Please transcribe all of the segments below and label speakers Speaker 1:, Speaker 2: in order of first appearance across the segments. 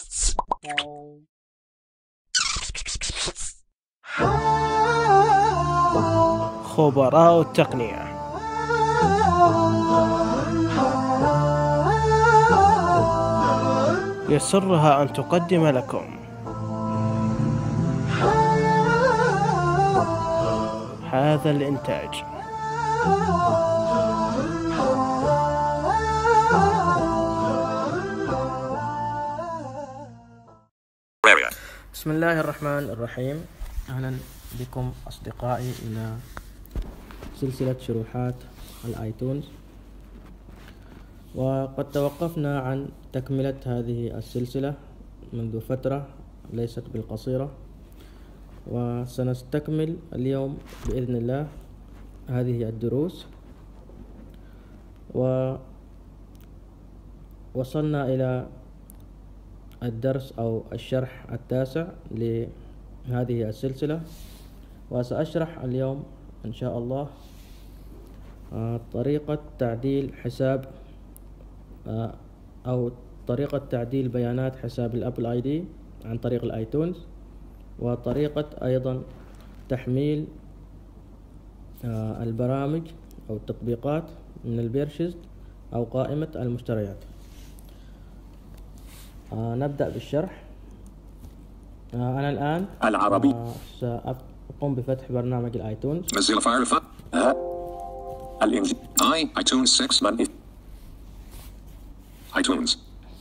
Speaker 1: خبراء التقنية. يسرها أن تقدم لكم هذا الإنتاج.
Speaker 2: بسم الله الرحمن الرحيم. أهلا بكم أصدقائي إلى سلسلة شروحات الآيتونز. وقد توقفنا عن تكملة هذه السلسلة منذ فترة ليست بالقصيرة، وسنستكمل اليوم بإذن الله هذه الدروس. ووصلنا إلى الدرس أو الشرح التاسع لهذه السلسلة، وسأشرح اليوم إن شاء الله طريقة تعديل حساب أو طريقة تعديل بيانات حساب الأبل آي دي عن طريق الآيتونز، وطريقة أيضا تحميل البرامج أو التطبيقات من البيرشيز أو قائمة المشتريات. نبدأ بالشرح. أنا الآن
Speaker 3: العربي
Speaker 2: سأقوم بفتح برنامج الآيتونز.
Speaker 3: Mozilla Firefox الإنجيل iTunes 6 من iTunes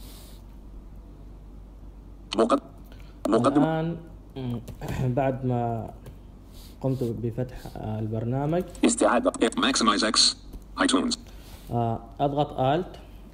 Speaker 3: مقدم.
Speaker 2: الآن بعد ما قمت بفتح البرنامج
Speaker 3: استعادة Maximize X iTunes
Speaker 2: أضغط Alt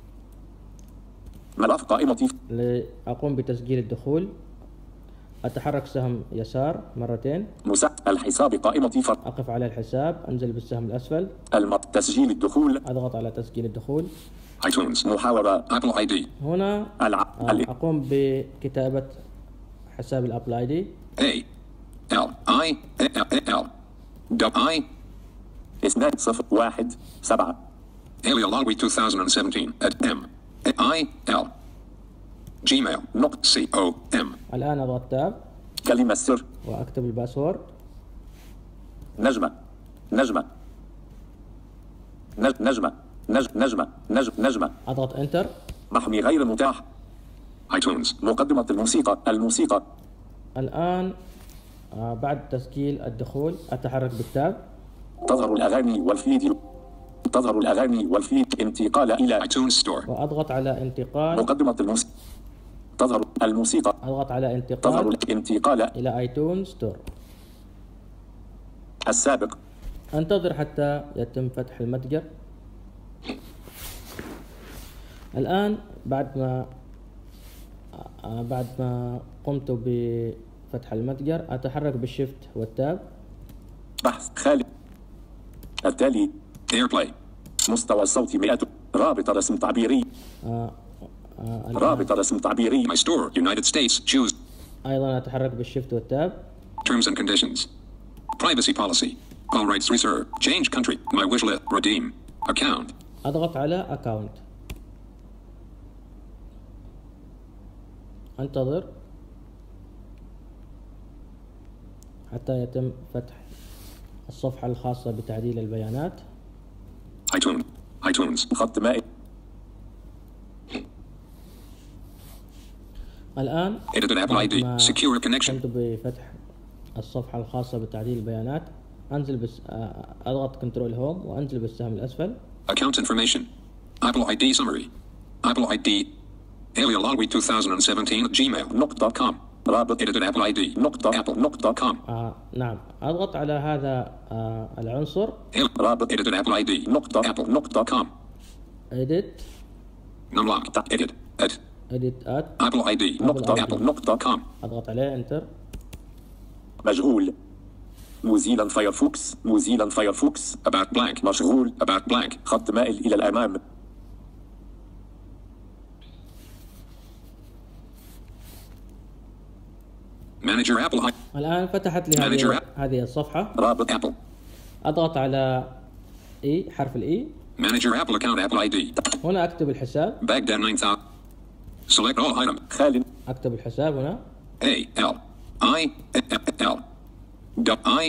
Speaker 3: ملف قائمة
Speaker 2: لأقوم بتسجيل الدخول. أتحرك سهم يسار مرتين،
Speaker 3: الحساب قائمة فرد،
Speaker 2: أقف على الحساب، أنزل بالسهم الأسفل،
Speaker 3: تسجيل الدخول،
Speaker 2: أضغط على تسجيل الدخول.
Speaker 3: iTunes محاورة أبل آي دي.
Speaker 2: هنا أقوم بكتابة حساب الأبل آي دي
Speaker 3: A L I L I 2017 Alien Longwy 2017 at M I L gmail.com.
Speaker 2: الآن أضغط تاب،
Speaker 3: كلمة سر،
Speaker 2: وأكتب الباسورد.
Speaker 3: نجمة نجمة نجمة نجمة نجمة.
Speaker 2: أضغط انتر.
Speaker 3: محمي غير متاح. iTunes مقدمة الموسيقى.
Speaker 2: الآن بعد تسجيل الدخول أتحرك بالتاب.
Speaker 3: تظهر الأغاني والفيد انتقال إلى iTunes Store.
Speaker 2: وأضغط على انتقال.
Speaker 3: مقدمة تظهر الموسيقى.
Speaker 2: أضغط على انتقال.
Speaker 3: تظهر الانتقال
Speaker 2: إلى ايتونز ستور.
Speaker 3: السابق.
Speaker 2: انتظر حتى يتم فتح المتجر. الآن بعد ما قمت بفتح المتجر أتحرك بالشيفت والتاب.
Speaker 3: بحث خالد التالي AirPlay مستوى الصوت 100. رابط رسم تعبيري. رابط رسم تعبيري. My store United States choose.
Speaker 2: أيضا أتحرك بالشيفت والتاب.
Speaker 3: Terms and conditions. Privacy policy. All rights reserved. Change country. My wish list. Redeem. Account.
Speaker 2: أضغط على account. انتظر حتى يتم فتح الصفحة الخاصة بتعديل البيانات.
Speaker 3: iTunes خط مائي.
Speaker 2: الآن
Speaker 3: Secure connection.
Speaker 2: قمت بفتح الصفحة الخاصة بتعديل البيانات. أنزل أضغط كنترول هوم وأنزل بالسهم الأسفل.
Speaker 3: Account information. Apple ID summary. Apple ID Alien Longwy 2017 gmail.com. رابط edited Apple ID .apple.com.
Speaker 2: نعم، أضغط على هذا العنصر.
Speaker 3: رابط edited Apple ID .apple.com.
Speaker 2: edit
Speaker 3: edit
Speaker 2: at
Speaker 3: Apple ID .apple.com.
Speaker 2: أضغط عليه انتر.
Speaker 3: مجهول. موزيلا فايرفوكس about blank. مشغول about blank. خط مائل إلى الأمام. Manager Apple.
Speaker 2: الآن فتحت لي هذه الصفحة.
Speaker 3: رابط Apple.
Speaker 2: أضغط على حرف الإي.
Speaker 3: Manager Apple account Apple ID.
Speaker 2: هنا أكتب الحساب.
Speaker 3: Baghdad 9000. Select all item.
Speaker 4: خال
Speaker 2: أكتب الحساب هنا.
Speaker 3: A L I L I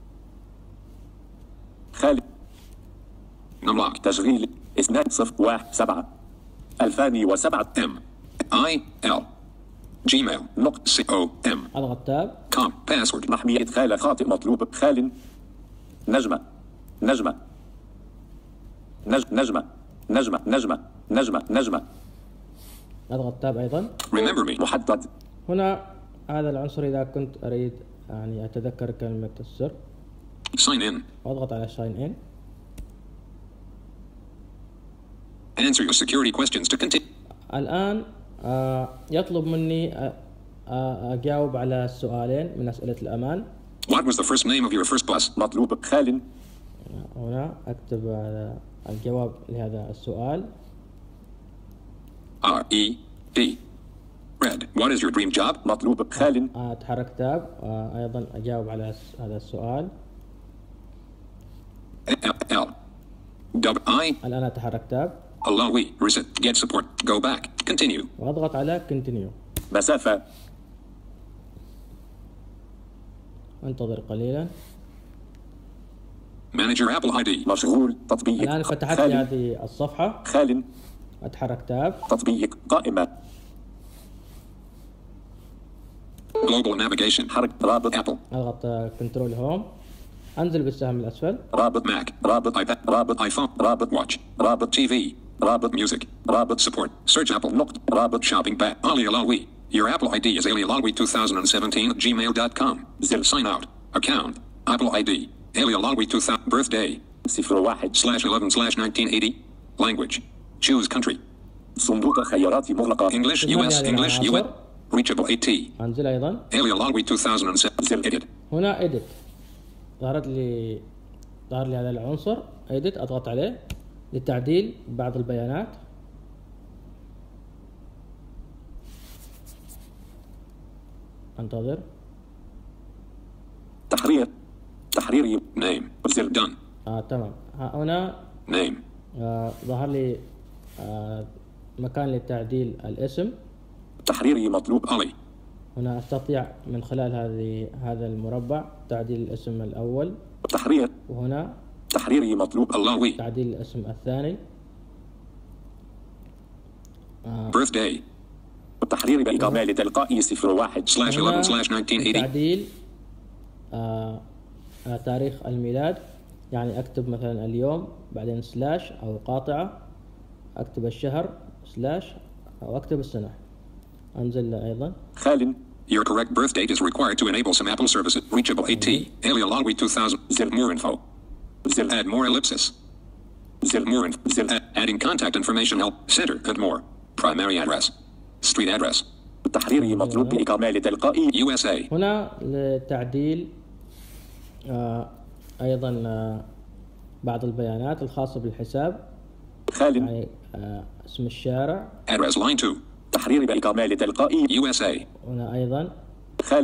Speaker 4: خال
Speaker 3: Numlock.
Speaker 4: تشغيل 2/0/1/7 2007
Speaker 3: M I L Gmail. C O M
Speaker 2: أضغط تاب.
Speaker 3: com. Password.
Speaker 4: محمي إدخال خاطئ مطلوب خال نجمة نجمة نجمة نجمة نجمة نجمة نجمة
Speaker 2: أضغط تاب أيضا.
Speaker 3: Remember me.
Speaker 4: محدد
Speaker 2: هنا هذا العنصر إذا كنت أريد يعني أتذكر كلمة السر،
Speaker 3: Sign in.
Speaker 2: أضغط على sign in.
Speaker 3: Answer your security questions to continue.
Speaker 2: الآن يطلب مني أجاوب على السؤالين من أسئلة الأمان.
Speaker 3: What was the first name of your first bus?
Speaker 4: مطلوب خال
Speaker 2: هنا أكتب الجواب لهذا السؤال.
Speaker 3: R E D. Red. What is your dream job?
Speaker 4: مطلوب خال
Speaker 2: أتحرك تاب. أيضا أجاوب على هذا السؤال.
Speaker 3: L W I
Speaker 2: الآن أتحرك تاب
Speaker 3: allow we reset get support go back continue.
Speaker 2: وأضغط على continue.
Speaker 4: مسافة
Speaker 2: انتظر قليلا.
Speaker 3: Manage your Apple ID.
Speaker 4: مشغول تطبيق
Speaker 2: الآن فتحت لي
Speaker 4: خال
Speaker 2: هذه الصفحة.
Speaker 4: خال
Speaker 2: أتحرك تاب.
Speaker 4: تطبيق قائمة
Speaker 3: Global navigation.
Speaker 4: حرك رابط
Speaker 3: Apple.
Speaker 2: أضغط كنترول هوم. أنزل بالسهم الأسفل.
Speaker 4: رابط
Speaker 3: Mac.
Speaker 4: رابط
Speaker 3: iPad.
Speaker 4: رابط
Speaker 3: iPhone.
Speaker 4: رابط
Speaker 3: Watch.
Speaker 4: رابط
Speaker 3: TV.
Speaker 4: رابط
Speaker 3: Music.
Speaker 4: رابط
Speaker 3: Support. Search Apple.
Speaker 4: نقط رابط
Speaker 3: Shopping back. Ali Alawi. Your Apple ID is alialawi2017@gmail.com.
Speaker 4: زر
Speaker 3: Sign out. Account. Apple ID. alialawi 2000. Birthday.
Speaker 4: 01/11/1980
Speaker 3: Language. Choose country.
Speaker 4: صندوق خيارات مغلقة
Speaker 3: English.
Speaker 2: المانيا
Speaker 3: US. English.
Speaker 2: للعناصر.
Speaker 3: US. Reachable AT.
Speaker 2: أنزل أيضا.
Speaker 3: alialawi 2007.
Speaker 4: زر
Speaker 3: Edit.
Speaker 2: هنا edit. ظهر لي هذا العنصر edit. أضغط عليه لتعديل بعض البيانات. انتظر.
Speaker 4: تحرير
Speaker 3: Name.
Speaker 4: زر
Speaker 3: Done.
Speaker 2: تمام. هنا
Speaker 3: Name.
Speaker 2: ظهر لي مكان لتعديل الاسم.
Speaker 4: تحريري مطلوب
Speaker 3: Ali.
Speaker 2: هنا أستطيع من خلال هذا المربع تعديل الاسم الأول، وهنا
Speaker 4: تحريري مطلوب
Speaker 3: Alawi.
Speaker 2: تعديل الاسم الثاني.
Speaker 3: Birthday.
Speaker 4: تحرير بإكمال تلقائي 01/11/1980
Speaker 2: تعديل تاريخ الميلاد، يعني أكتب مثلا اليوم بعدين سلاش أو قاطعة، أكتب الشهر سلاش أو أكتب السنة. أنزل أيضا.
Speaker 4: خال
Speaker 3: Your correct birth date is required to enable some Apple services. Reachable AT. alialawi 2000. More info. Add more ellipsis. More info. Adding contact information help. Center and more. Primary address. Street address.
Speaker 4: تحريري مطلوب بإكمال تلقائي
Speaker 3: USA.
Speaker 2: هنا لتعديل أيضا بعض البيانات الخاصة بالحساب،
Speaker 4: خال
Speaker 2: يعني اسم الشارع.
Speaker 3: Address line 2.
Speaker 4: تحرير بإكمال تلقائي
Speaker 3: USA.
Speaker 2: هنا أيضا
Speaker 4: خال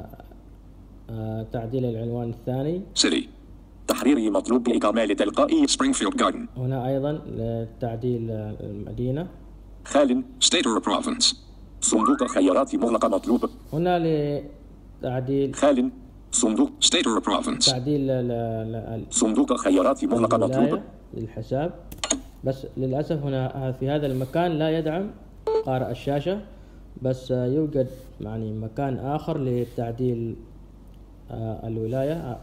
Speaker 2: تعديل العنوان الثاني.
Speaker 3: City.
Speaker 4: تحريري مطلوب بإكمال تلقائي
Speaker 3: Springfield Garden.
Speaker 2: هنا أيضا لتعديل المدينة.
Speaker 4: خال
Speaker 3: State or province.
Speaker 4: صندوق خيارات مغلقة مطلوب
Speaker 2: هنا لتعديل
Speaker 4: خال صندوق
Speaker 3: State or province.
Speaker 2: تعديل
Speaker 4: صندوق خيارات مغلقة مطلوب
Speaker 2: الولاية للحساب، بس للأسف هنا في هذا المكان لا يدعم قارئ الشاشة، بس يوجد يعني مكان آخر لتعديل الولاية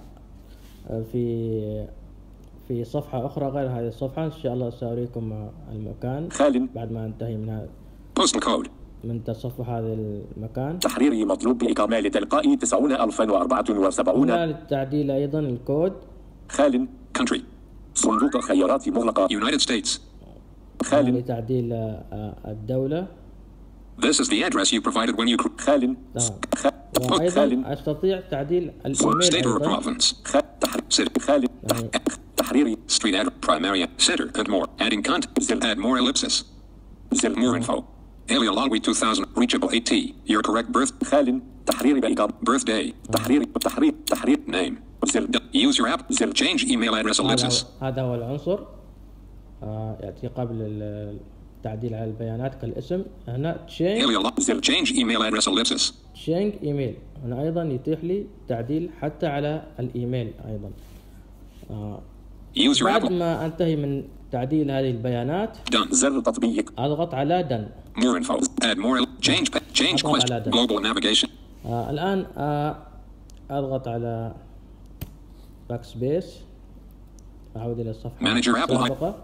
Speaker 2: في صفحة أخرى غير هذه الصفحة. إن شاء الله سأريكم المكان
Speaker 4: خال
Speaker 2: بعد ما أنتهي من
Speaker 3: Postal code.
Speaker 2: تصفح هذا المكان.
Speaker 4: تحريري مطلوب بإكمال تلقائي 90,074.
Speaker 2: هنا للتعديل أيضا الكود.
Speaker 4: خال
Speaker 3: Country.
Speaker 4: صندوق خيارات مغلقة
Speaker 3: United States.
Speaker 4: خال
Speaker 2: لتعديل الدولة.
Speaker 3: This is the address you provided when you
Speaker 4: خال
Speaker 2: تمام. وأيضا أستطيع تعديل الإيميل
Speaker 3: State or
Speaker 2: أيضا.
Speaker 3: province. City.
Speaker 4: خال تحريري
Speaker 3: Street address. Primary. Center and more. Adding content. Add more ellipsis. More info. alialawi 2000. Reachable AT. Your correct birth.
Speaker 4: خال تحريري بإكمال
Speaker 3: Birthday.
Speaker 4: تحرير
Speaker 3: Name. Use your app. Change email address ellipsis.
Speaker 2: هذا هو العنصر يأتي قبل تعديل على البيانات كالاسم. هنا تشينج
Speaker 3: Area زر change email address ellipsis.
Speaker 2: تشينج ايميل، هنا ايضا يتيح لي تعديل حتى على الايميل ايضا.
Speaker 3: Use your
Speaker 2: بعد
Speaker 3: Apple.
Speaker 2: ما انتهي من تعديل هذه البيانات
Speaker 3: Done.
Speaker 4: زر تطبيق.
Speaker 2: اضغط على done.
Speaker 3: More info. Add more. Change
Speaker 2: أضغط
Speaker 3: question.
Speaker 2: على ده.
Speaker 3: Global navigation.
Speaker 2: الان اضغط على باك سبيس، اعود الى الصفحه
Speaker 3: Manager Apple.
Speaker 2: السابقه.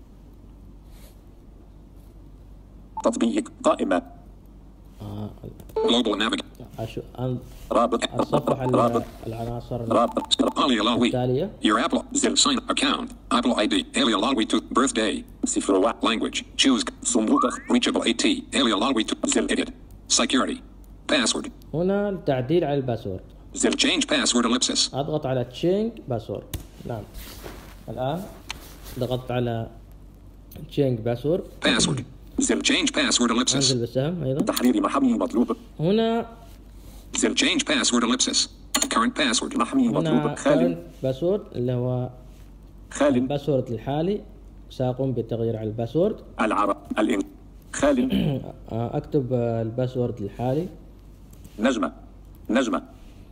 Speaker 4: تطبيق قائمة.
Speaker 3: Global navigation.
Speaker 4: رابط.
Speaker 2: الصفحه
Speaker 4: رابط.
Speaker 2: العناصر
Speaker 4: رابط.
Speaker 3: Ali Alawi.
Speaker 2: التاليه.
Speaker 3: Your Apple. Zip sign account. Apple ID. Ali Alawi to birthday.
Speaker 4: 01.
Speaker 3: Language. Choose.
Speaker 4: صندوق.
Speaker 3: Reachable AT. Ali Alawi to zip edit. Security. Password.
Speaker 2: هنا التعديل على الباسورد،
Speaker 3: Zip change password ellipsis.
Speaker 2: اضغط على تشينج باسورد. نعم الان ضغطت على تشينج باسورد.
Speaker 3: Password. Zip change password ellipsis.
Speaker 2: انزل بالسهم ايضا.
Speaker 4: تحرير محمي مطلوب.
Speaker 2: هنا
Speaker 3: Zip change password ellipsis. Current password.
Speaker 4: محمي
Speaker 2: هنا
Speaker 4: مطلوب. خال.
Speaker 2: باسورد اللي هو
Speaker 4: خال.
Speaker 2: الباسورد الحالي، سأقوم بالتغيير على الباسورد.
Speaker 4: العرب. خال.
Speaker 2: اكتب الباسورد الحالي.
Speaker 4: نجمة. نجمة.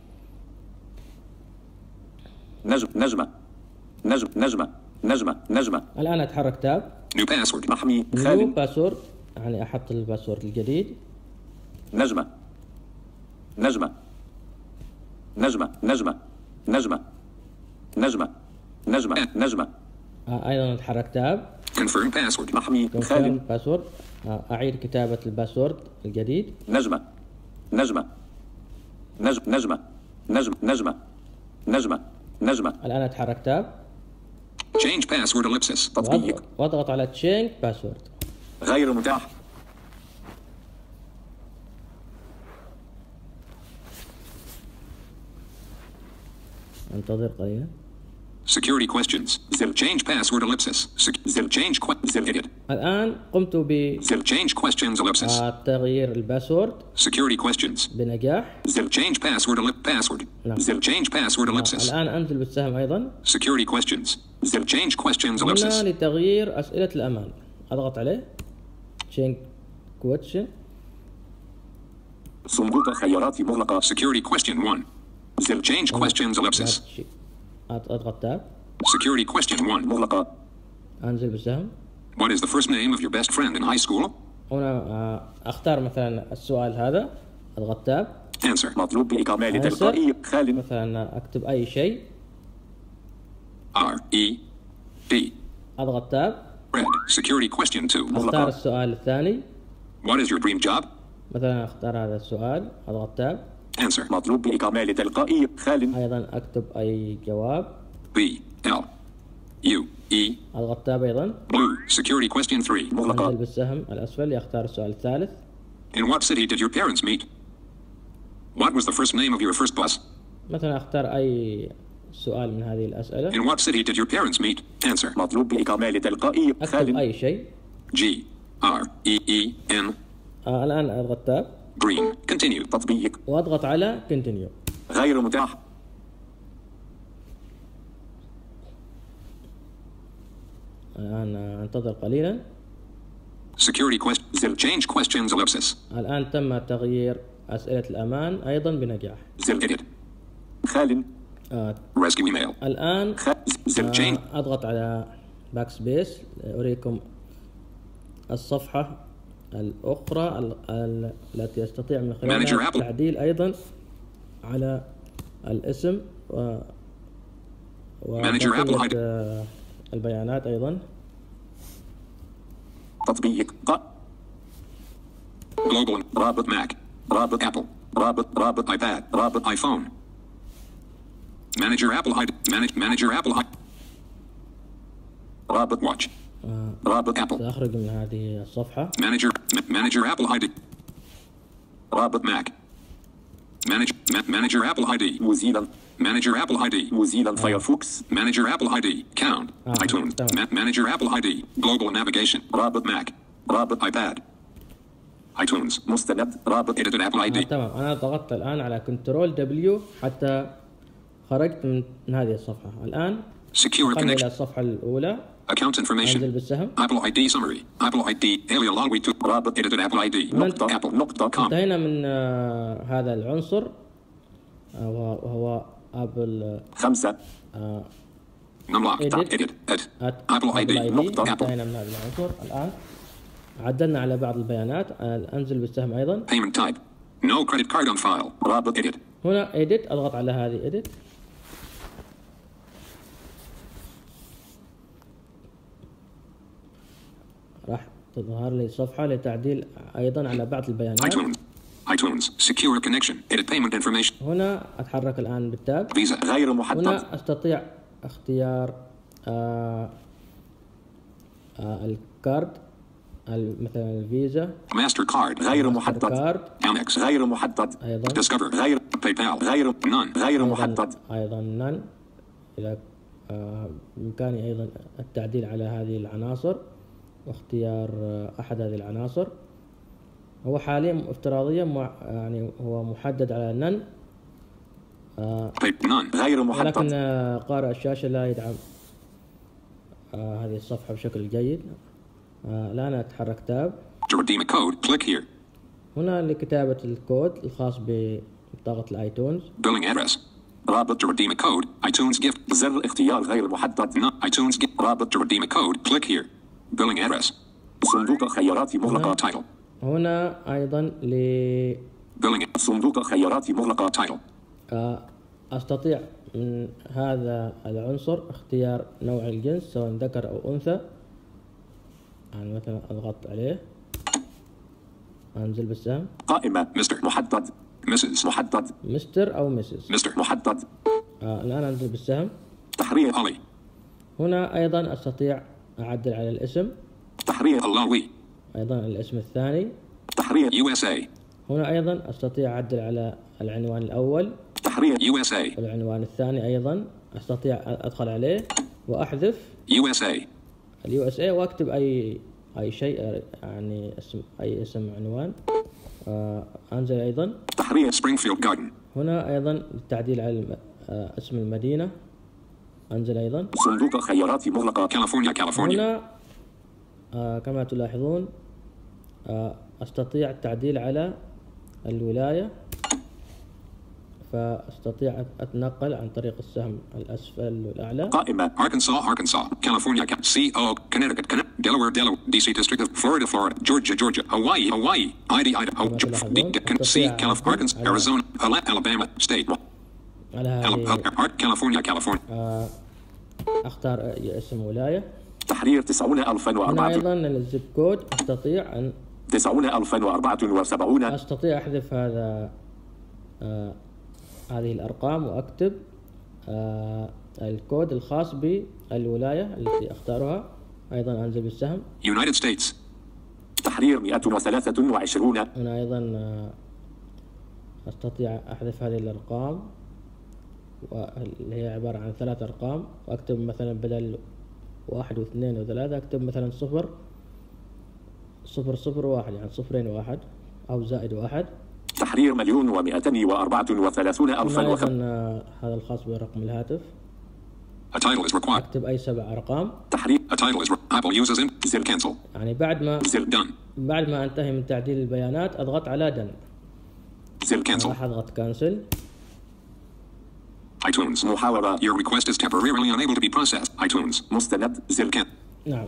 Speaker 4: نجمة. نجمة. نجمة. نجمة. نجمة.
Speaker 2: الان اتحرك تاب.
Speaker 3: New password.
Speaker 4: محمي.
Speaker 2: نيو
Speaker 4: خال.
Speaker 2: باسورد، يعني احط الباسورد الجديد.
Speaker 4: نجمة. نجمة. نجمة. نجمة. نجمة. نجمة. نجمة. نجمة.
Speaker 2: ايضا اتحرك تاب.
Speaker 3: Confirm password.
Speaker 4: محمي.
Speaker 2: كونفيرم
Speaker 4: خال.
Speaker 2: باسورد. اعيد كتابة الباسورد الجديد.
Speaker 4: نجمة. نجمة. نجمة. نجمة. نجمة. نجمة. نجمة. نجمة.
Speaker 2: الان اتحرك تاب
Speaker 3: Change password ellipsis.
Speaker 4: تطبيق.
Speaker 2: واضغط على تشينج باسورد.
Speaker 4: غير متاح.
Speaker 2: انتظر قليلا.
Speaker 3: Security questions. Zip change password ellipsis. Zip change zip edit.
Speaker 2: الان قمت
Speaker 3: Zip change questions ellipsis.
Speaker 2: بتغيير الباسورد
Speaker 3: Security questions.
Speaker 2: بنجاح.
Speaker 3: Zip change password password.
Speaker 2: No.
Speaker 3: Zip change password ellipsis.
Speaker 2: الان انزل بالسهم ايضا.
Speaker 3: Security questions. Zip change questions
Speaker 2: هنا
Speaker 3: ellipsis.
Speaker 2: لتغيير اسئلة الامان، اضغط عليه تشينج كويشن.
Speaker 4: صندوق خيارات مغلقة.
Speaker 3: Security question 1. Zip change questions ellipsis.
Speaker 2: اضغط تاب.
Speaker 3: Security question 1.
Speaker 4: مغلقة.
Speaker 2: انزل بالسهم.
Speaker 3: What is the first name of your best friend in high school?
Speaker 2: هنا اختار مثلا السؤال هذا، اضغط تاب.
Speaker 3: Answer.
Speaker 4: مطلوب بإكمال
Speaker 2: Answer.
Speaker 4: تلقائي. خال.
Speaker 2: مثلا اكتب اي شيء،
Speaker 3: R E D.
Speaker 2: اضغط تاب.
Speaker 3: Red. Security question 2.
Speaker 2: اختار السؤال الثاني،
Speaker 3: What is your dream job?
Speaker 2: مثلا اختار هذا السؤال، اضغط تاب.
Speaker 3: Answer.
Speaker 4: مطلوب بإكمال تلقائي. خال.
Speaker 2: ايضا اكتب اي جواب،
Speaker 3: B L U E.
Speaker 2: اضغط تاب ايضا.
Speaker 3: Blue. Security question 3.
Speaker 2: انزل
Speaker 4: مغلقة.
Speaker 2: بالسهم الاسفل لاختار السؤال الثالث.
Speaker 3: In what city did your parents meet? What was the first name of your first bus?
Speaker 2: مثلا اختار اي سؤال من هذه الاسئله،
Speaker 3: In what city did your parents meet? Answer.
Speaker 4: مطلوب بإكمال تلقائي.
Speaker 2: اكتب
Speaker 4: خال.
Speaker 2: اي شيء.
Speaker 3: G R E E N.
Speaker 2: الان اضغط تاب
Speaker 3: Green. Continue.
Speaker 4: تطبيق.
Speaker 2: واضغط على كونتينيو.
Speaker 4: غير متاح.
Speaker 2: الان انتظر قليلا.
Speaker 3: Security question. Zip change questions ellipsis.
Speaker 2: الان تم تغيير اسئله الامان ايضا بنجاح.
Speaker 3: Zip edit.
Speaker 4: خال.
Speaker 3: Rescue email.
Speaker 2: الان
Speaker 3: Zip change.
Speaker 2: اضغط على باك سبيس اريكم الصفحه الاخرى التي استطيع من خلالها
Speaker 3: Manager Apple.
Speaker 2: التعديل ايضا على الاسم
Speaker 3: Manager Apple
Speaker 2: وبقية
Speaker 3: ID.
Speaker 2: البيانات ايضا.
Speaker 4: تطبيق.
Speaker 3: Global.
Speaker 4: رابط.
Speaker 3: Mac.
Speaker 4: رابط.
Speaker 3: Apple.
Speaker 4: رابط.
Speaker 3: iPad.
Speaker 4: رابط.
Speaker 3: iPhone. Manager Apple ID. Manager Apple ID.
Speaker 4: رابط.
Speaker 3: Watch.
Speaker 4: رابط.
Speaker 3: Apple.
Speaker 2: سأخرج من هذه الصفحة.
Speaker 3: Manager Apple ID.
Speaker 4: رابط.
Speaker 3: Mac. Manager Apple ID.
Speaker 4: موزيلا.
Speaker 3: Manager Apple ID.
Speaker 4: موزيلا فايرفوكس.
Speaker 3: Manager Apple ID. Count. iTunes.
Speaker 2: تمام.
Speaker 3: Manager Apple ID. Global navigation.
Speaker 4: رابط.
Speaker 3: Mac.
Speaker 4: رابط.
Speaker 3: iPad. iTunes.
Speaker 4: مستند. رابط.
Speaker 3: Edited Apple ID.
Speaker 2: تمام، أنا ضغطت الآن على كنترول دبليو حتى خرجت من هذه الصفحة. الآن
Speaker 3: Secure
Speaker 2: نقلنا إلى
Speaker 3: connection.
Speaker 2: الصفحة الأولى.
Speaker 3: Account
Speaker 2: أنزل
Speaker 3: information.
Speaker 2: بالسهم.
Speaker 3: Apple ID summary. Apple ID. Area long way to.
Speaker 4: رابط
Speaker 3: Edited Apple ID.
Speaker 4: نقطة
Speaker 3: Apple.
Speaker 4: نقطة كوم.
Speaker 2: انتهينا من هذا العنصر وهو أبل
Speaker 4: 5
Speaker 3: Unlock. Edit. Apple ID.
Speaker 4: نقطة.
Speaker 2: انتهينا من هذا العنصر. الآن عدلنا على بعض البيانات. أنزل بالسهم أيضا.
Speaker 3: Payment type. No credit card on file.
Speaker 4: رابط
Speaker 3: Edit.
Speaker 2: هنا edit، أضغط على هذه edit. راح تظهر لي صفحة لتعديل أيضا على بعض البيانات.
Speaker 3: iTunes. Secure connection. Edit payment information.
Speaker 2: هنا أتحرك الآن بالتاب.
Speaker 3: Visa.
Speaker 4: غير محدد.
Speaker 2: هنا أستطيع اختيار الكارد، مثلا الفيزا،
Speaker 3: Master card.
Speaker 4: غير محدد.
Speaker 2: كارد
Speaker 3: Amex.
Speaker 4: غير محدد.
Speaker 2: أيضا.
Speaker 3: Discover.
Speaker 4: غير
Speaker 3: PayPal.
Speaker 4: غير
Speaker 3: None.
Speaker 4: غير محدد.
Speaker 2: أيضا نان. إذا بإمكاني أيضا التعديل على هذه العناصر واختيار أحد هذه العناصر. هو حاليا افتراضيا يعني هو محدد على نان،
Speaker 3: None.
Speaker 4: غير
Speaker 2: ولكن
Speaker 4: محدد.
Speaker 2: قارئ الشاشة لا يدعم هذه الصفحة بشكل جيد. الآن أتحرك تاب.
Speaker 3: To redeem a code, click here.
Speaker 2: هنا لكتابة الكود الخاص ببطاقة الآيتونز.
Speaker 3: Billing address. رابط. To redeem a code, iTunes gift.
Speaker 4: زر اختيار غير محدد.
Speaker 3: No. iTunes gift. رابط. To redeem a code, click here. Billing address.
Speaker 4: صندوق خيارات مغلقة.
Speaker 3: Title.
Speaker 2: هنا أيضا
Speaker 3: Billing.
Speaker 4: صندوق خيارات مغلقة.
Speaker 3: Title.
Speaker 2: أستطيع من هذا العنصر اختيار نوع الجنس سواء ذكر أو أنثى. يعني مثلا أضغط عليه، أنزل بالسهم.
Speaker 4: قائمة.
Speaker 3: Mr.
Speaker 4: محدد.
Speaker 3: Mrs.
Speaker 4: محدد.
Speaker 2: مستر أو مسز.
Speaker 3: Mr.
Speaker 4: محدد.
Speaker 2: الآن أنزل بالسهم.
Speaker 4: تحرير.
Speaker 3: Holly.
Speaker 2: هنا أيضا أستطيع أعدل على الاسم،
Speaker 4: تحرير.
Speaker 3: Alawi.
Speaker 2: أيضا الاسم الثاني.
Speaker 4: تحرير.
Speaker 3: USA.
Speaker 2: هنا أيضا أستطيع أعدل على العنوان الأول
Speaker 4: تحرير.
Speaker 3: USA.
Speaker 2: والعنوان الثاني. أيضا أستطيع أدخل عليه وأحذف
Speaker 3: USA.
Speaker 2: USA وأكتب أي شيء، يعني أي اسم عنوان. أنزل أيضا.
Speaker 4: تحرير.
Speaker 3: Springfield Garden.
Speaker 2: هنا أيضا للتعديل على اسم المدينة. أنزل أيضا.
Speaker 4: صندوق خيارات مغلقة.
Speaker 3: California.
Speaker 2: هنا كما تلاحظون أستطيع التعديل على الولاية، فأستطيع أتنقل عن طريق السهم الأسفل والأعلى.
Speaker 4: قائمة.
Speaker 3: Arkansas. California. CO. Connecticut. Delaware. DC District of Florida. Georgia. Hawaii. Idaho. C. Arkansas. Arizona. Alabama. State.
Speaker 2: على هذه
Speaker 3: California.
Speaker 2: أختار اسم ولاية.
Speaker 4: تحرير.
Speaker 2: هنا
Speaker 4: 90,004.
Speaker 2: أيضا الزب كود أستطيع أن
Speaker 4: 90,074.
Speaker 2: أستطيع أحذف هذه الأرقام وأكتب الكود الخاص بالولاية التي أختارها. أيضا أنزل بالسهم.
Speaker 3: United States.
Speaker 4: تحرير 123.
Speaker 2: هنا أيضا أستطيع أحذف هذه الأرقام اللي هي عبارة عن 3 أرقام، وأكتب مثلا بدل 1 و2 و3 أكتب مثلا 0 0 0 1، يعني 0 1 أو زائد 1.
Speaker 4: تحرير 1,234,000.
Speaker 2: أيضا هذا الخاص برقم الهاتف.
Speaker 3: A title is required.
Speaker 2: أكتب أي 7 أرقام.
Speaker 4: تحرير.
Speaker 3: A title is Apple uses in.
Speaker 4: زر.
Speaker 3: Cancel.
Speaker 2: يعني بعد
Speaker 3: Done.
Speaker 2: ما أنتهي من تعديل البيانات أضغط على done.
Speaker 4: زر.
Speaker 3: Cancel.
Speaker 2: راح أضغط كانسل.
Speaker 3: iTunes.
Speaker 4: محاورة.
Speaker 3: Your request is temporarily unable to be processed. iTunes.
Speaker 4: مستند. زر.
Speaker 2: نعم.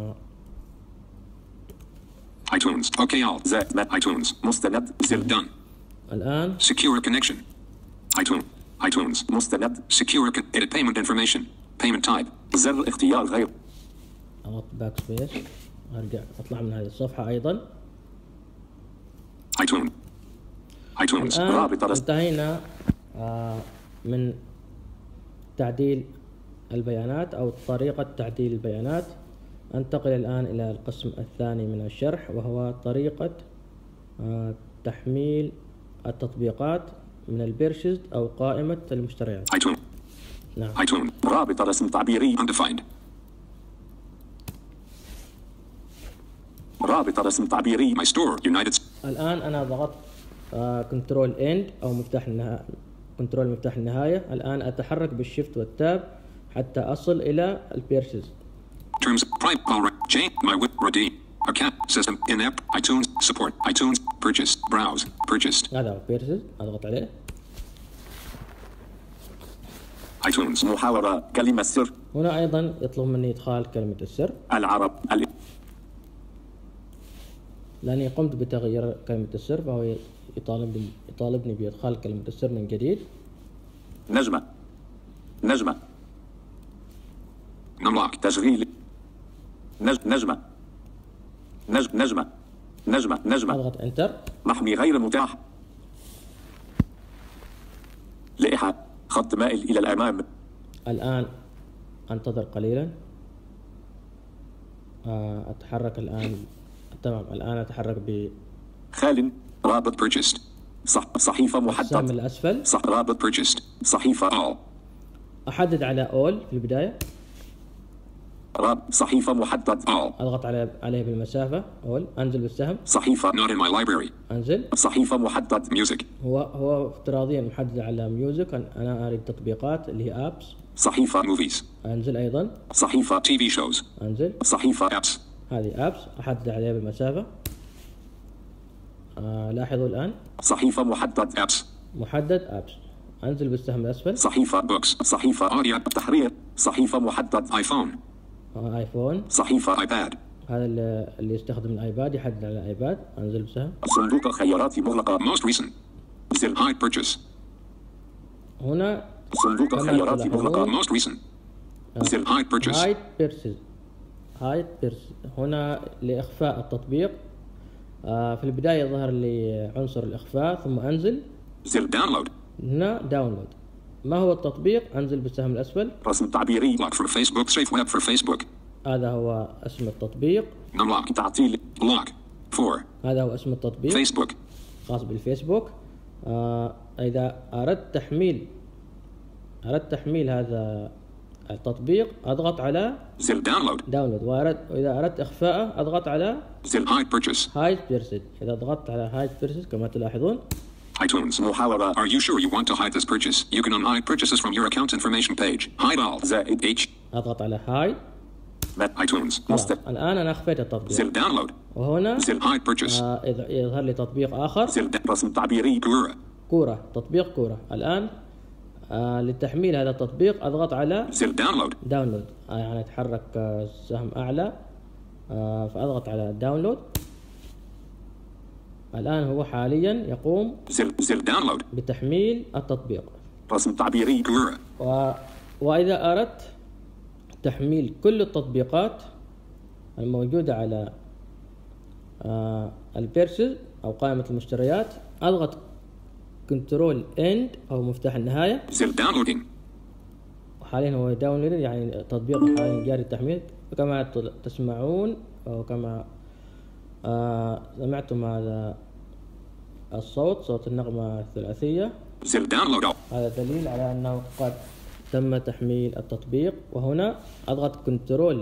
Speaker 3: iTunes. OK all.
Speaker 4: زائد.
Speaker 3: iTunes.
Speaker 4: مستند. زر.
Speaker 3: Done.
Speaker 2: الآن
Speaker 3: Secure connection. iTunes.
Speaker 4: مستند.
Speaker 3: Secure edit payment information. Payment type.
Speaker 4: زر اختيار غير.
Speaker 2: أضغط باك سبيس، أرجع أطلع من هذه الصفحة أيضا.
Speaker 3: iTunes.
Speaker 2: الآن
Speaker 4: رابط رسم.
Speaker 2: انتهينا من تعديل البيانات أو طريقة تعديل البيانات. أنتقل الآن إلى القسم الثاني من الشرح، وهو طريقة تحميل التطبيقات من البيرشيزد أو قائمة المشتريات.
Speaker 3: iTunes.
Speaker 2: نعم.
Speaker 3: iTunes.
Speaker 4: رابط رسم تعبيري.
Speaker 3: Undefined.
Speaker 4: رابط رسم تعبيري.
Speaker 3: My store. United States.
Speaker 2: الآن أنا ضغطت كنترول إند أو كنترول مفتاح النهاية. الآن أتحرك بالشيفت والتاب حتى أصل إلى البيرسز.
Speaker 3: Terms. Prime. All right. Change. My whip. Redeem. Account. System. In-app. iTunes. Support. iTunes. Purchase. Browse. Purchased.
Speaker 2: هذا هو بيرسز، أضغط عليه.
Speaker 3: iTunes.
Speaker 4: محاورة كلمة سر.
Speaker 2: هنا أيضا يطلب مني إدخال كلمة السر،
Speaker 4: العرب
Speaker 2: لأني قمت بتغيير كلمة السر فهو يطالبني بإدخال كلمة السر من جديد.
Speaker 4: نجمة نجمة
Speaker 3: Unlock.
Speaker 4: تشغيل نجمة نجمة نجمة
Speaker 2: أضغط انتر.
Speaker 4: محمي غير متاح. لائحة خط مائل إلى الأمام.
Speaker 2: الآن أنتظر قليلا. أتحرك الآن. تمام، الآن أتحرك
Speaker 4: خال رابط
Speaker 3: Purchased.
Speaker 4: صحيفة
Speaker 2: بالسهم
Speaker 4: محدد.
Speaker 2: الأسفل.
Speaker 4: رابط
Speaker 3: Purchased.
Speaker 4: صحيفة
Speaker 3: All.
Speaker 2: أحدد على all في البداية.
Speaker 4: صحيفة محدد.
Speaker 3: All.
Speaker 2: أضغط عليه بالمسافة all. أنزل بالسهم.
Speaker 4: صحيفة
Speaker 3: Not in my library.
Speaker 2: أنزل.
Speaker 4: صحيفة محدد.
Speaker 3: Music.
Speaker 2: هو افتراضيا محدد على ميوزك، أنا أريد تطبيقات اللي هي apps.
Speaker 3: صحيفة. Movies.
Speaker 2: أنزل أيضا.
Speaker 4: صحيفة
Speaker 3: TV shows.
Speaker 2: أنزل.
Speaker 4: صحيفة
Speaker 3: Apps.
Speaker 2: هذه apps أحدد عليها بالمسافة. لاحظوا الآن
Speaker 4: صحيفة محدد.
Speaker 3: Apps.
Speaker 2: محدد apps. أنزل بالسهم الأسفل.
Speaker 4: صحيفة
Speaker 3: Books.
Speaker 4: صحيفة
Speaker 3: Audio.
Speaker 4: تحرير. صحيفة محدد.
Speaker 3: iPhone.
Speaker 2: آيفون.
Speaker 4: صحيفة
Speaker 3: iPad.
Speaker 2: هذا اللي يستخدم الآيباد يحدد على الآيباد. أنزل بسهم.
Speaker 4: صندوق خيارات مغلقة.
Speaker 3: Most recent.
Speaker 4: زر
Speaker 3: Hide purchase.
Speaker 2: هنا
Speaker 4: صندوق
Speaker 2: كما
Speaker 4: خيارات
Speaker 2: تلاحظون
Speaker 4: مغلقة.
Speaker 3: Most recent. زر Hide purchase.
Speaker 2: هايد بيرسز. هايد بيرسز هنا لإخفاء التطبيق. في البداية يظهر لي عنصر الإخفاء ثم أنزل.
Speaker 3: زر Download.
Speaker 2: هنا داونلود. ما هو التطبيق؟ أنزل بالسهم الأسفل.
Speaker 4: رسم تعبيري.
Speaker 3: Lock for Facebook. Safe web for Facebook.
Speaker 2: هذا هو اسم التطبيق.
Speaker 3: Unlock.
Speaker 4: تعطيل.
Speaker 3: Lock. 4.
Speaker 2: هذا هو اسم التطبيق
Speaker 3: Facebook.
Speaker 2: خاص بالفيسبوك. إذا أردت تحميل هذا التطبيق أضغط على
Speaker 3: زر Download.
Speaker 2: داونلود، وإذا أردت إخفاءه أضغط على
Speaker 3: زر Hide purchase.
Speaker 2: هايد بيرسز. إذا ضغطت على هايد بيرسز كما تلاحظون.
Speaker 3: iTunes.
Speaker 4: محاورة.
Speaker 3: Are you sure you want to hide this purchase? You can unhide purchases from your account information page. Hide all.
Speaker 4: زائد
Speaker 3: H.
Speaker 2: أضغط على هايد.
Speaker 3: iTunes.
Speaker 2: خلاص. الآن أنا أخفيت التطبيق.
Speaker 3: زر Download.
Speaker 2: وهنا
Speaker 3: زر Hide purchase.
Speaker 2: يظهر لي تطبيق آخر.
Speaker 4: زر رسم تعبيري.
Speaker 3: Gura.
Speaker 2: كورة. تطبيق كورة. الآن لتحميل هذا التطبيق أضغط على
Speaker 3: زر Download.
Speaker 2: داونلود. يعني أتحرك سهم أعلى فأضغط على داونلود. الآن هو حاليا يقوم
Speaker 3: زر Download.
Speaker 2: بتحميل التطبيق.
Speaker 4: رسم تعبيري.
Speaker 3: Gura.
Speaker 2: وإذا أردت تحميل كل التطبيقات الموجودة على البيرسز أو قائمة المشتريات أضغط كنترول إند أو مفتاح النهاية.
Speaker 3: زر Downloading.
Speaker 2: حاليا هو داونلود، يعني تطبيق حاليا جاري التحميل. كما تسمعون أو كما سمعتم هذا الصوت، صوت النغمة الثلاثية.
Speaker 3: زر Download.
Speaker 2: هذا دليل على أنه قد تم تحميل التطبيق. وهنا أضغط كنترول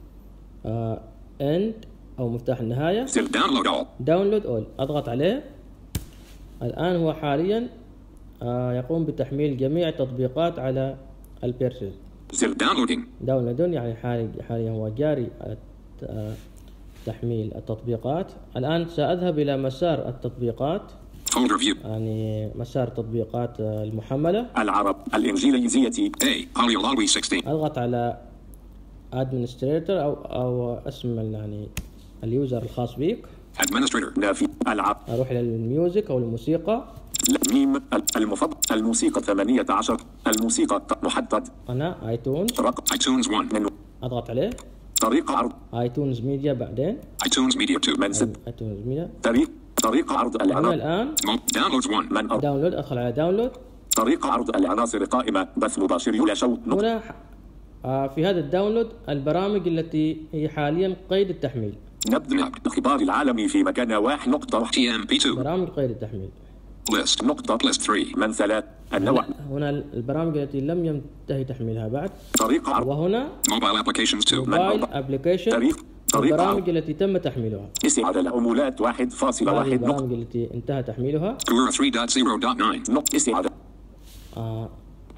Speaker 2: إند أو مفتاح النهاية.
Speaker 3: زر Download all.
Speaker 2: داونلود أول أضغط عليه. الآن هو حاليا يقوم بتحميل جميع التطبيقات على البيرسز.
Speaker 3: زر Downloading.
Speaker 2: داونلودون يعني حاليا هو جاري على تحميل التطبيقات. الآن سأذهب إلى مسار التطبيقات،
Speaker 3: Folder view.
Speaker 2: يعني مسار التطبيقات المحملة.
Speaker 4: العرب الإنجليزية.
Speaker 3: A. Audiology 16.
Speaker 2: أضغط على administrator أو اسم يعني اليوزر الخاص بك.
Speaker 3: Administrator.
Speaker 4: نافي. العرب.
Speaker 2: أروح إلى الميوزك أو الموسيقى.
Speaker 4: ميم. المفضل. الموسيقى 18. الموسيقى محدد.
Speaker 2: أنا iTunes.
Speaker 4: رقم.
Speaker 3: iTunes 1.
Speaker 4: منو.
Speaker 2: أضغط عليه.
Speaker 4: طريقة عرض.
Speaker 2: iTunes Media بعدين.
Speaker 3: iTunes Media 2.
Speaker 4: منزل.
Speaker 2: iTunes Media.
Speaker 4: طريقة عرض
Speaker 2: هنا
Speaker 4: العناصر.
Speaker 2: الآن
Speaker 3: Downloads 1.
Speaker 4: من
Speaker 2: داونلود. أدخل على داونلود.
Speaker 4: طريقة عرض العناصر قائمة بث مباشر يلا شو
Speaker 2: هنا في هذا الداونلود البرامج التي هي حاليا قيد التحميل.
Speaker 4: نبذ اختبار العالمي في مكان 1
Speaker 3: TMP2.
Speaker 2: برامج قيد التحميل.
Speaker 3: List. List 3.
Speaker 4: من 3 النوع.
Speaker 2: هنا البرامج التي لم ينتهي تحميلها بعد.
Speaker 4: طريقة عرض.
Speaker 2: وهنا
Speaker 3: Mobile applications 2.
Speaker 2: موبايل ابلكيشن.
Speaker 4: طريقة
Speaker 2: البرامج التي تم تحميلها.
Speaker 4: استعادة العمولات 1.1
Speaker 2: هذه البرامج التي انتهى تحميلها.
Speaker 3: Gura 3.0.9.
Speaker 4: استعادة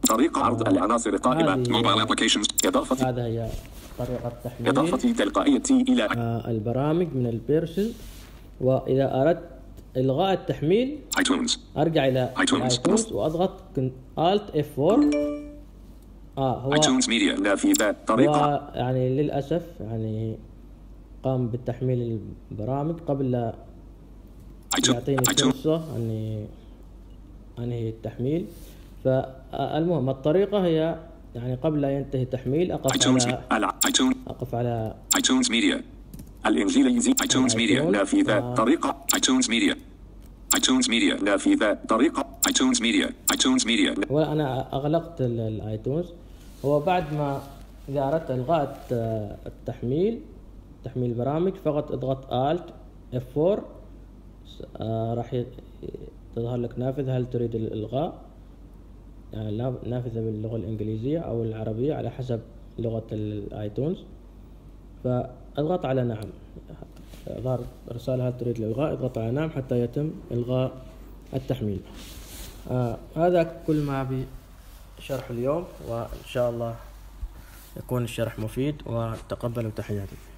Speaker 4: طريقة عرض العناصر القائمة.
Speaker 3: Mobile applications.
Speaker 4: إضافة
Speaker 2: هذا هي طريقة تحميل
Speaker 4: إضافة تلقائية إلى
Speaker 2: البرامج من البيرسل. وإذا أردت إلغاء التحميل
Speaker 3: iTunes.
Speaker 2: أرجع إلى iTunes وأضغط Alt F4. هو
Speaker 3: iTunes Media.
Speaker 4: نافذة. طريقة
Speaker 2: يعني للأسف يعني قام بالتحميل البرامج قبل لا يعطيني فرصة أني أنهي التحميل. فالمهم الطريقة هي يعني قبل لا ينتهي التحميل أقف على
Speaker 3: iTunes Media.
Speaker 4: الإنجليزي.
Speaker 3: iTunes Media.
Speaker 4: نافذة. طريقة
Speaker 3: iTunes Media. iTunes Media.
Speaker 4: نافذة. طريقة
Speaker 3: iTunes Media. iTunes Media.
Speaker 2: وأنا أغلقت الآيتونز. هو بعد ما إذا أردت إلغاء التحميل تحميل البرامج فقط اضغط Alt F4. راح تظهر لك نافذة هل تريد الإلغاء، يعني نافذة باللغة الإنجليزية أو العربية على حسب لغة الآيتونز. فاضغط على نعم، ظهر رسالة هل تريد الإلغاء، اضغط على نعم حتى يتم إلغاء التحميل. هذا كل ما بشرح اليوم، وإن شاء الله يكون الشرح مفيد، وتقبلوا تحياتي.